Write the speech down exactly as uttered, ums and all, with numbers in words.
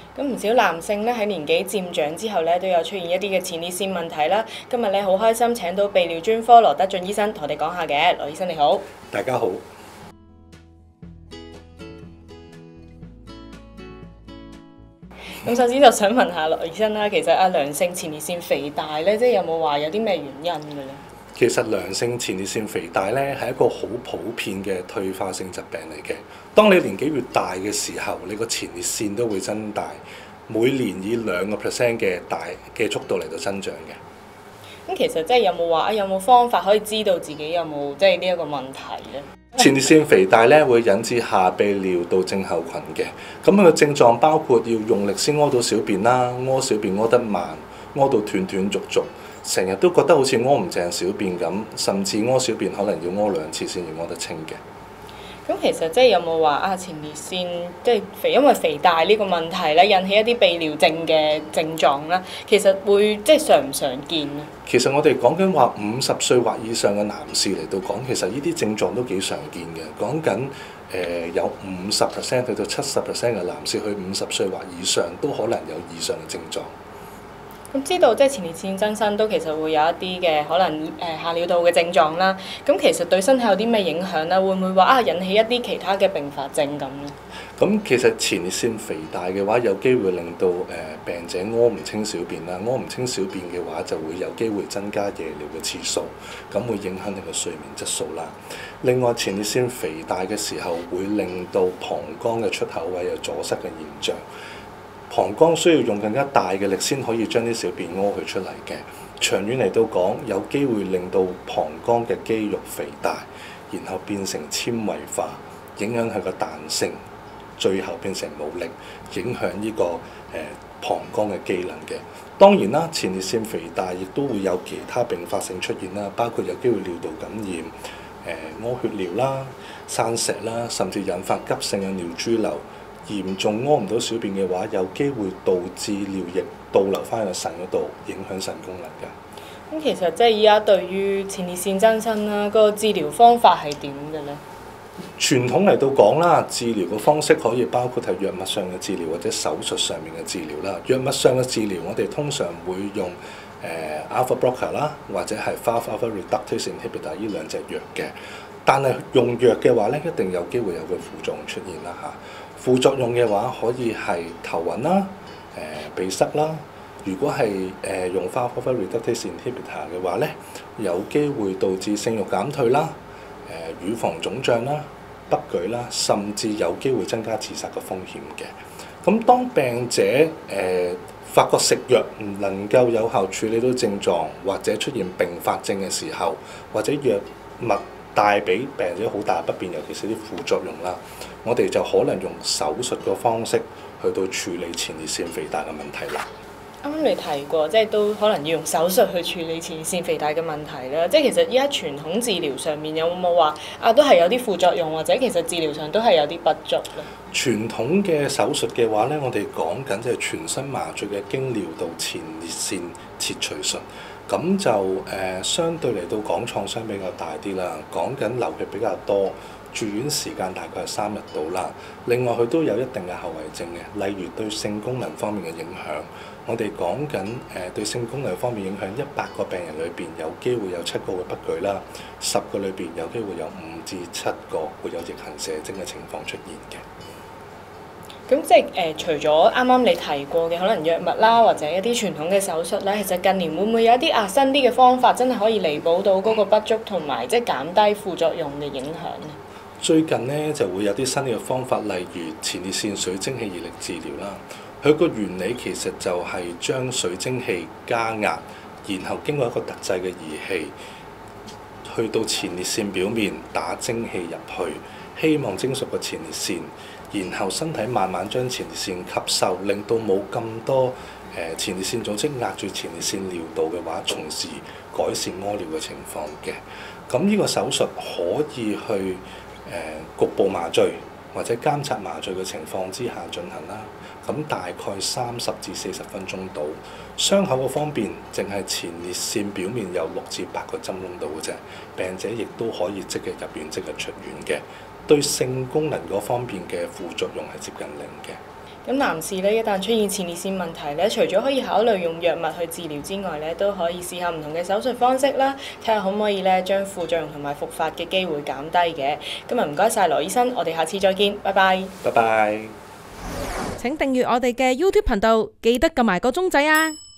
咁唔少男性咧喺年紀漸長之後咧，都有出現一啲嘅前列腺問題啦。今日咧好開心請到泌尿專科羅德進醫生同我哋講下嘅。羅醫生你好。 大家好。 咁首先就想問下羅醫生啦，其實啊良性前列腺肥大咧，即係有冇話有啲咩原因嘅咧？ 其實良性前列腺肥大咧係一個好普遍嘅退化性疾病嚟嘅。當你年紀越大嘅時候，你個前列腺都會增大，每年以兩個 percent 嘅大嘅速度嚟到增長嘅。 咁其實即係有冇話啊？有冇方法可以知道自己有冇即係呢一個問題咧？ 前列腺肥大咧會引致下泌尿道症候群嘅。咁佢嘅症狀包括要用力先屙到小便啦，屙小便屙得慢，屙到斷斷續續，成日都覺得好似屙唔淨小便咁，甚至屙小便可能要屙兩次先至屙得清嘅。 咁其實即係有冇話啊前列腺即係肥，因為肥大呢個問題咧，引起一啲泌尿症嘅症狀啦，其實會即係常唔常見咧？ 其實我哋講緊話五十歲或以上嘅男士嚟到講，其實呢啲症狀都幾常見嘅。講緊誒有五十 percent 去到七十 percent 嘅男士去五十歲或以上都可能有以上嘅症狀。 咁知道即係前列腺增生都其實會有一啲嘅可能誒、呃、下尿道嘅症狀啦。咁其實對身體有啲咩影響咧？會唔會話啊引起一啲其他嘅併發症咁咧？ 咁其實前列腺肥大嘅話，有機會令到誒、呃、病者屙唔清小便啦。屙唔清小便嘅話，就會有機會增加夜尿嘅次數，咁會影響你嘅睡眠質素啦。另外，前列腺肥大嘅時候，會令到膀胱嘅出口位有阻塞嘅現象。膀胱需要用更加大嘅力先可以將啲小便屙佢出嚟嘅。長遠嚟到講，有機會令到膀胱嘅肌肉肥大，然後變成纖維化，影響佢個彈性，最後變成冇力，影響呢、這個誒、呃、膀胱嘅機能嘅。當然啦，前列腺肥大亦都會有其他併發性出現啦，包括有機會尿道感染、誒屙血尿啦、生石啦，甚至引發急性嘅尿潴留。嚴重屙唔到小便嘅話，有機會導致尿液倒流翻去腎嗰度，影響腎功能嘅。 咁其實即係依家對於前列腺增生啦，嗰個治療方法係點嘅咧？ 傳統嚟到講啦，治療嘅方式可以包括係藥物上嘅治療或者手術上面嘅治療啦。藥物上嘅治療，我哋通常會用誒、呃、alpha blocker 啦，或者係 five alpha reductase inhibitor 呢兩隻藥嘅。但係用藥嘅話咧，一定有機會有個副作用出現啦嚇。副作用嘅話，可以係頭暈啦、誒、呃、鼻塞啦。如果係誒、呃、用 five alpha reductase inhibitor 嘅話咧，有機會導致性慾減退啦、誒、呃、乳房腫脹啦、不舉啦，甚至有機會增加自殺嘅風險嘅。咁當病者誒、呃、發覺食藥唔能夠有效處理到症狀，或者出現併發症嘅時候，或者藥物帶俾病者好大不便，尤其是啲副作用啦，我哋就可能用手術嘅方式去到處理前列腺肥大嘅問題啦。 啱啱你提過，即係都可能要用手術去處理前列腺肥大嘅問題啦。即係其實依家傳統治療上面有冇話啊，都係有啲副作用，或者其實治療上都係有啲不足咧？ 傳統嘅手術嘅話咧，我哋講緊就係全身麻醉嘅經尿道前列腺切除術。咁就誒、呃、相對嚟到講創傷比較大啲啦，講緊流血比較多，住院時間大概係三日到啦。另外佢都有一定嘅後遺症嘅，例如對性功能方面嘅影響。我哋講緊誒對性功能方面影響，一百個病人裏邊有機會有七個會不舉啦，十個裏邊有機會有五至七個會有逆行射精嘅情況出現嘅。 咁即係誒、呃，除咗啱啱你提過嘅可能藥物啦，或者一啲傳統嘅手術咧，其實近年會唔會有一啲啊新啲嘅方法，真係可以彌補到嗰個不足，同埋即係減低副作用嘅影響咧？ 最近咧就會有啲新嘅方法，例如前列腺水蒸氣熱力治療啦。佢個原理其實就係將水蒸氣加壓，然後經過一個特製嘅儀器，去到前列腺表面打蒸氣入去，希望蒸熟個前列腺。然後身體慢慢將前列腺吸收，令到冇咁多誒、呃、前列腺組織壓住前列腺尿道嘅話，從而改善屙尿嘅情況嘅。咁呢個手術可以去誒、呃、局部麻醉或者監察麻醉嘅情況之下進行啦。咁大概三十至四十分鐘到。傷口嘅方面，淨係前列腺表面有六至八個針窿到嘅啫。病者亦都可以即日入院即日出院嘅。對性功能嗰方面嘅副作用係接近零嘅。 咁男士咧，一旦出現前列腺問題咧，除咗可以考慮用藥物去治療之外咧，都可以試下唔同嘅手術方式啦，睇下可唔可以咧將副作用同埋復發嘅機會減低嘅。今日唔該晒羅醫生，我哋下次再見，拜拜。 拜拜。 請訂閱我哋嘅 YouTube 頻道，記得撳埋個鐘仔啊！